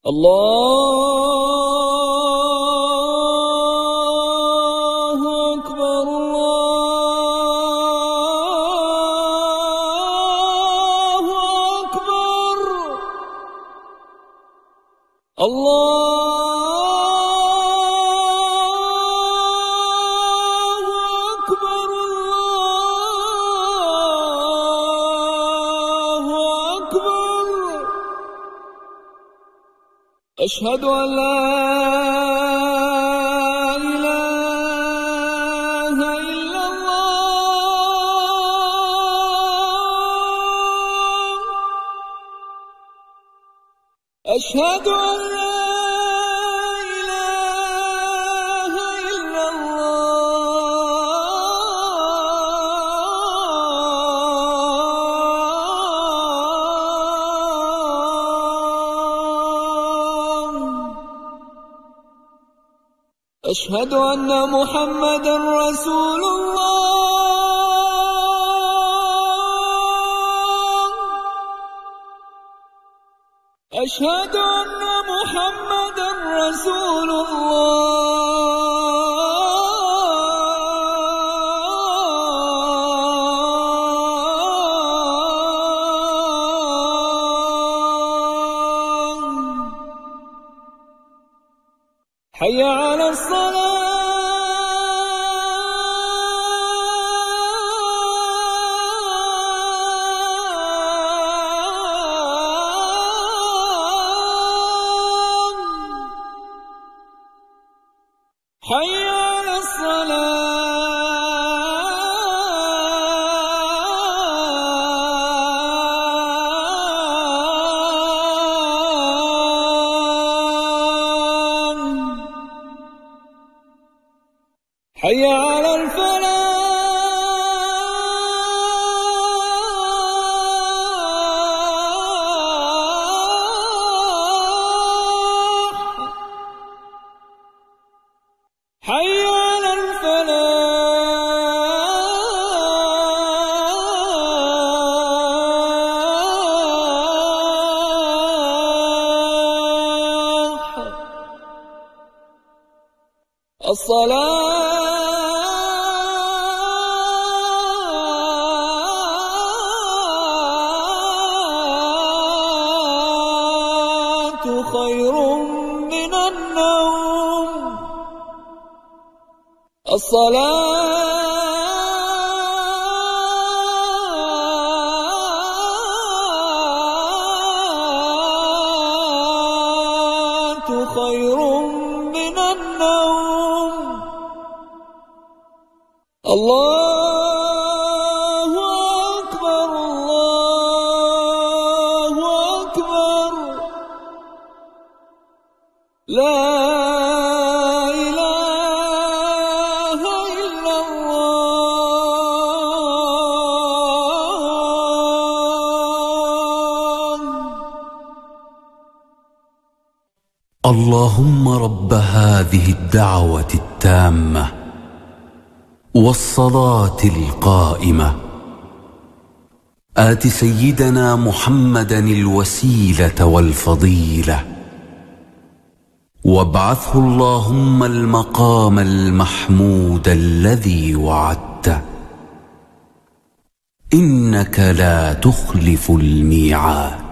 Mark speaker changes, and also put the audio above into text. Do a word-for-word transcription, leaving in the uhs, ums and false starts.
Speaker 1: الله أكبر الله أكبر الله أكبر الله أكبر. أشهد أن لا إله إلا الله. أشهد أن لا إله إلا الله. أشهد أن محمدًا رسول الله. أشهد أن محمدًا رسول الله. حي على الصلاة. حي على الصلاة. حي على الفلاح. حي على الفلاح. الصلاة خير من النوم. الصلاة خير من النوم. الله أكبر الله أكبر. لا إله إلا الله.
Speaker 2: اللهم رب هذه الدعوة التامة والصلاة القائمة آت سيدنا محمدا الوسيلة والفضيلة وابعثه اللهم المقام المحمود الذي وعدته إنك لا تخلف الميعاد.